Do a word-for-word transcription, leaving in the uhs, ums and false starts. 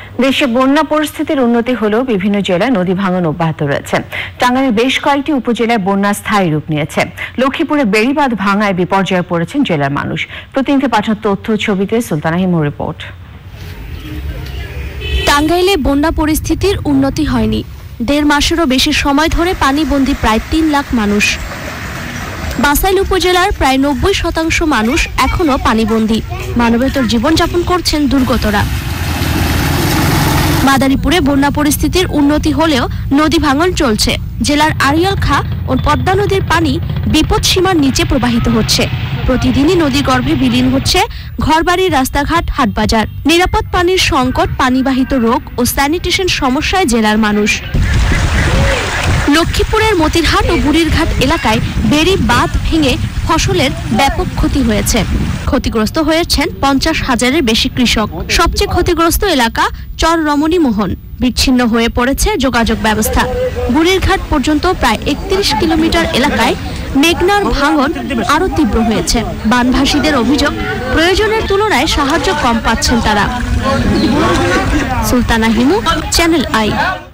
দেশে বন্যা পরিস্থিতির উন্নতি হলেও বিভিন্ন জেলায় নদী ভাঙন অব্যাহত রয়েছে। টাঙ্গাইলের বেশ কয়েকটি উপজেলায় বন্যা স্থায়ী রূপ নিয়েছে। লক্ষ্মীপুরে বেড়িবাঁধ ভাঙায় বিপর্যয়ে পড়েছেন জেলার মানুষ। প্রতিনিধি পাঠানো তথ্য ছবিতে সুলতানা হিমুর রিপোর্ট। টাঙ্গাইলে বন্যা পরিস্থিতির উন্নতি হয়নি। দেড় মাসেরও বেশি সময় ধরে পানিবন্দী প্রায় তিন লাখ মানুষ। বাসাইল উপজেলার প্রায় নব্বই শতাংশ মানুষ এখনো পানিবন্দী। মানবেতর জীবনযাপন করছেন দুর্গতরা। মাদারীপুরে বন্যা পরিস্থিতির উন্নতি হলেও নদী ভাঙন চলছে। জেলার আড়িয়াল খাঁ ও পদ্মা নদীর পানি বিপদ সীমার নিচে প্রবাহিত হচ্ছে। প্রতিদিনই নদী গর্ভে বিলীন হচ্ছে ঘরবাড়ি, রাস্তাঘাট, হাটবাজার। নিরাপদ পানির সংকট, পানিবাহিত রোগ ও স্যানিটেশন সমস্যায় জেলার মানুষ। লক্ষ্মীপুরের মতিরহাট ও বুড়িরঘাট এলাকায় বেড়ি বাঁধ ভেঙে ফসলের ব্যাপক ক্ষতি হয়েছে। ক্ষতিগ্রস্ত হয়েছেন পঞ্চাশ হাজারের বেশি কৃষক। সবচেয়ে ক্ষতিগ্রস্ত এলাকা চর রমণী মোহন। বিচ্ছিন্ন হয়ে পড়েছে যোগাযোগ ব্যবস্থা। বুড়িরঘাট পর্যন্ত প্রায় একত্রিশ কিলোমিটার এলাকায় মেঘনার ভাঙন আরো তীব্র হয়েছে। বানভাসীদের অভিযোগ, প্রয়োজনের তুলনায় সাহায্য কম পাচ্ছেন তারা। Sultana Himu, channel I.